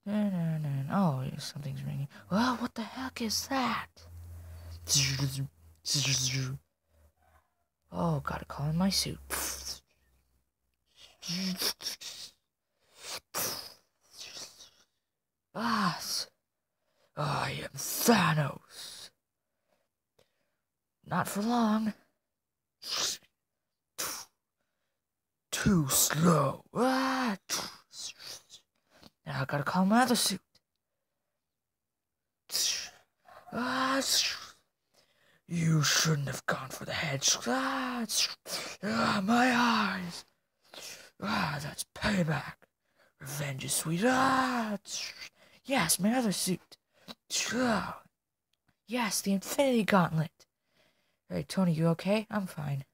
Oh, something's ringing. Well, what the heck is that? Oh, gotta call in my suit. BROZ. I am Thanos. Not for long. Too slow. Now I gotta call my other suit. You shouldn't have gone for the hedge. My eyes. That's payback. Revenge is sweet. Yes, my other suit. Yes, the Infinity Gauntlet. Hey, Tony, you okay? I'm fine.